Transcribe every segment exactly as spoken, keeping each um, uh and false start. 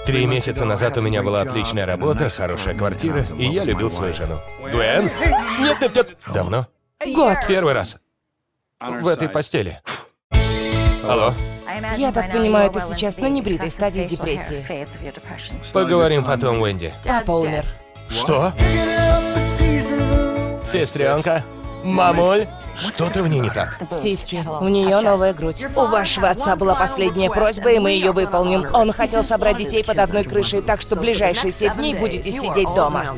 Три месяца назад у меня была отличная работа, хорошая квартира, и я любил свою жену. Гвен? Нет, нет, нет. Давно? Год. Первый раз. В этой постели. Алло? Я так понимаю, ты сейчас на небритой стадии депрессии. Поговорим потом, Уэнди. Папа умер. Что? Сестренка? Мамуль? Что-то в ней не так. Сиськи. У нее новая грудь. У вашего отца была последняя просьба, и мы ее выполним. Он хотел собрать детей под одной крышей, так что ближайшие семь дней будете сидеть дома.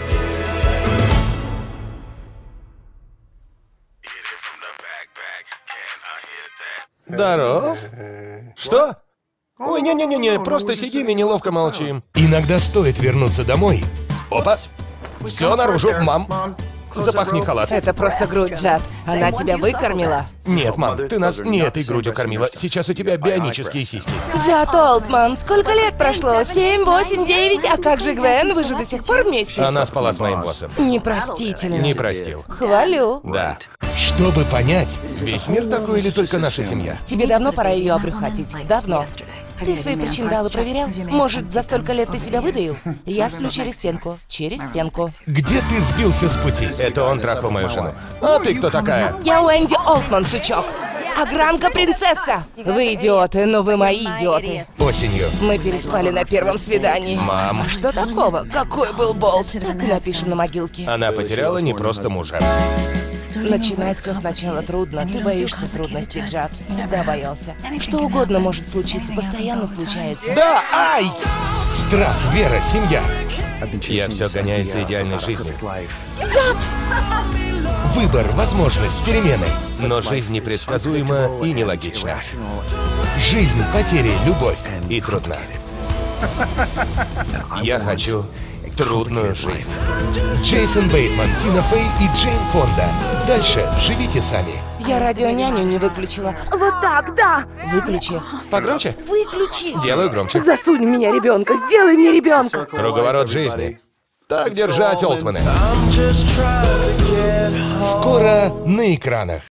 Здоров? Что? Ой, не-не-не-не, просто сидим и неловко молчим. Иногда стоит вернуться домой. Опа! Все наружу, мам. Запахни халат. Это просто грудь, Джад. Она тебя выкормила? Нет, мам, ты нас не этой грудью кормила. Сейчас у тебя бионические сиськи. Джад Олтман, сколько лет прошло? Семь, восемь, девять? А как же Гвен? Вы же до сих пор вместе? Она спала с моим боссом. Непростительно. Не простил. Хвалю. Да. Чтобы понять, весь мир такой или только наша семья? Тебе давно пора ее обрюхатить? Давно. Ты свои причиндалы проверял? Может, за столько лет ты себя выдаил? Я сплю через стенку. Через стенку. Где ты сбился с пути? Это он трахал мою жену. А ты кто такая? Я Уэнди Олтман, сучок. Огранка-принцесса! Вы идиоты, но вы мои идиоты. Осенью. Мы переспали на первом свидании. Мам. А что такого? Какой был болт? Так и напишем на могилке. Она потеряла не просто мужа. Начинать все сначала трудно. Ты боишься трудностей, Джад. Всегда боялся. Что угодно может случиться, постоянно случается. Да, ай! Страх, вера, семья. Я все гоняюсь за идеальной жизнью. Джад! Выбор, возможность, перемены. Но жизнь непредсказуема и нелогична. Жизнь, потери, любовь и трудна. Я хочу трудную жизнь. Джейсон Бейтман, Тина Фей и Джейн Фонда. Дальше живите сами. Я радионяню не выключила. Вот так, да. Выключи. Погромче? Выключи. Делаю громче. Засунь в меня ребенка, сделай мне ребенка. Круговорот жизни. Так держать, Олтманы. Скоро на экранах.